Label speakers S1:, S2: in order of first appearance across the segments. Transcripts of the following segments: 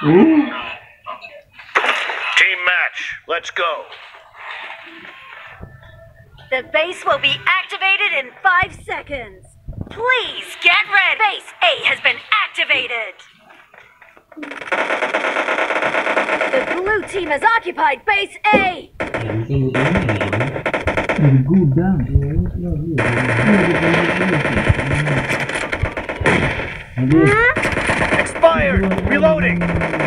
S1: Team match, let's go.
S2: The base will be activated in 5 seconds. Please get ready. Base A has been activated. The blue team has occupied base A.
S1: Expired. Reloading.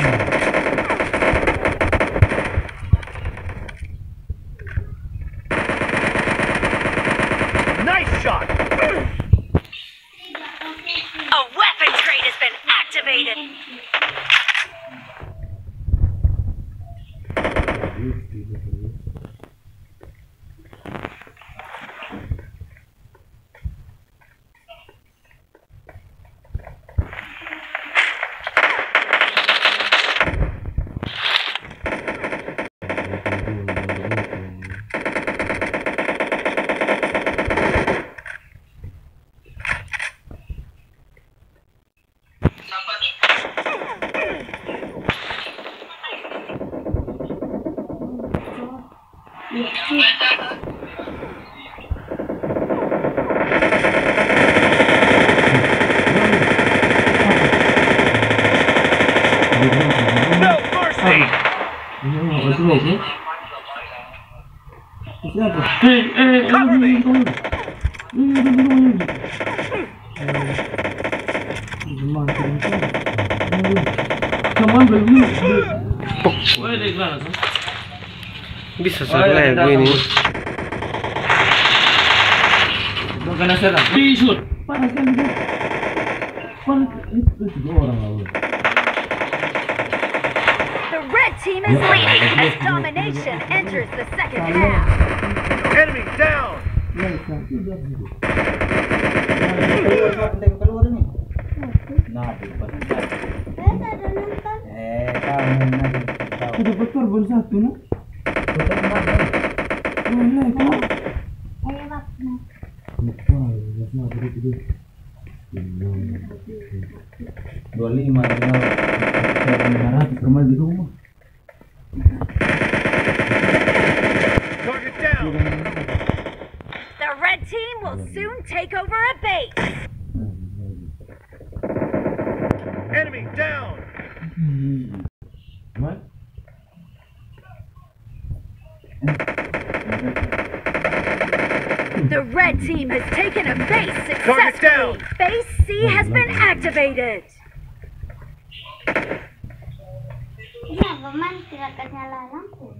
S1: Nice shot.
S2: A weapon crate has been activated.
S1: No mercy. Cover me.
S3: Bisa serang gue ini.
S4: Bukan serang. Shoot. Panas kan itu. Panas itu 2 orang lalu.
S2: The red team is leading as domination enters the second half.
S1: Enemy down.
S4: Sudah betul baru 1 no?
S1: Target down.
S2: The red team will soon take over a base.
S1: Enemy down.
S4: What?
S2: The red team has taken a base
S1: Target down.
S2: successfully. Base C has been activated.
S5: Kenapa man tidak nyala lampu?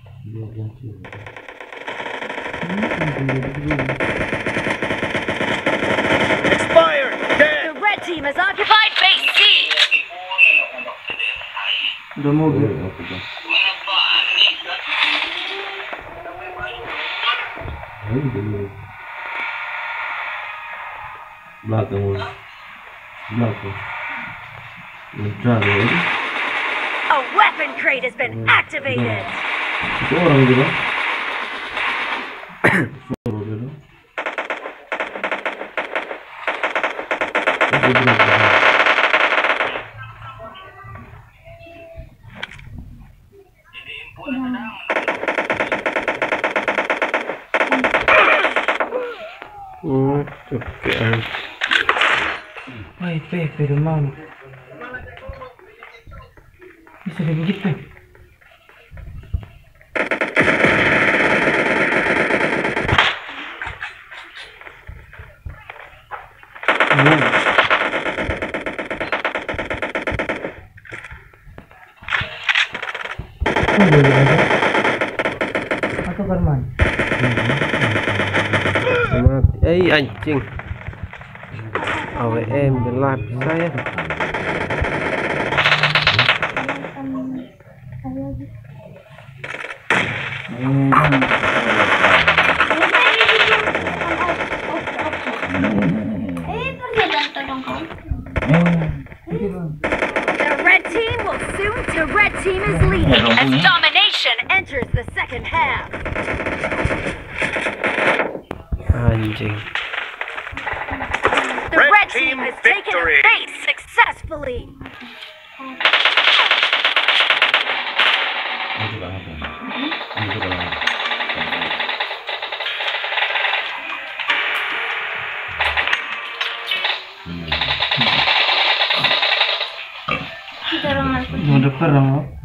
S1: Expired. Dead.
S2: The red team has occupied base C.
S4: Udah mau gitu. Belakang.
S2: A weapon crate has been activated.
S4: Itu orang itu kan? Suruh dia dong.
S3: Cepetan.
S4: Wah, PP demam. Bisa begitu. Atau Karman?
S3: Mati, anjing. AWM gelap saya.
S2: The red team is leading as domination enters the second half.
S3: Anjing.
S2: The red team has taken a base successfully.
S4: Terang.